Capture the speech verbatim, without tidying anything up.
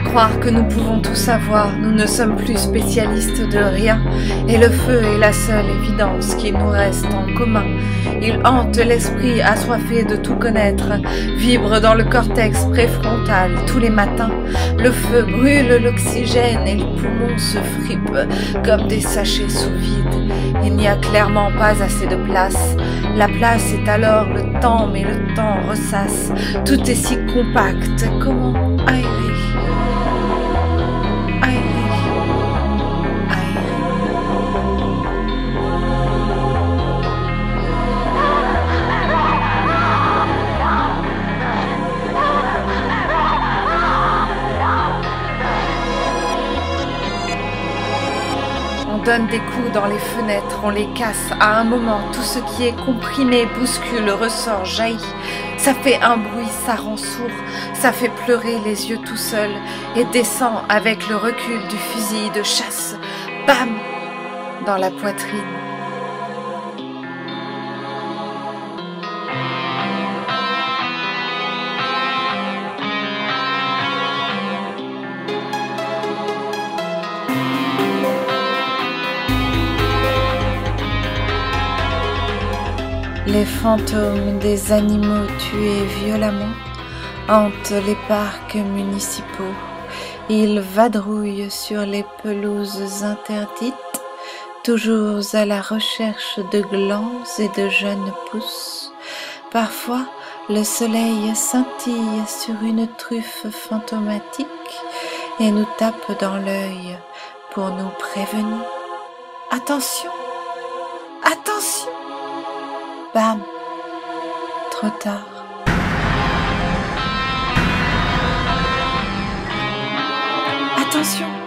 Croire que nous pouvons tout savoir, nous ne sommes plus spécialistes de rien, et le feu est la seule évidence qui nous reste en commun. Il hante l'esprit assoiffé de tout connaître, vibre dans le cortex préfrontal tous les matins. Le feu brûle l'oxygène et les poumons se fripent comme des sachets sous vide. Il n'y a clairement pas assez de place. La place est alors le temps, mais le temps ressasse. Tout est si compact, comment aérer? On donne des coups dans les fenêtres, on les casse. À un moment, tout ce qui est comprimé, bouscule, ressort, jaillit. Ça fait un bruit, ça rend sourd, ça fait pleurer les yeux tout seuls et descend avec le recul du fusil de chasse. Bam! Dans la poitrine. Les fantômes des animaux tués violemment hantent les parcs municipaux. Ils vadrouillent sur les pelouses interdites, toujours à la recherche de glands et de jeunes pousses. Parfois, le soleil scintille sur une truffe fantomatique et nous tape dans l'œil pour nous prévenir. Attention! Attention! Bam! Trop tard. Attention!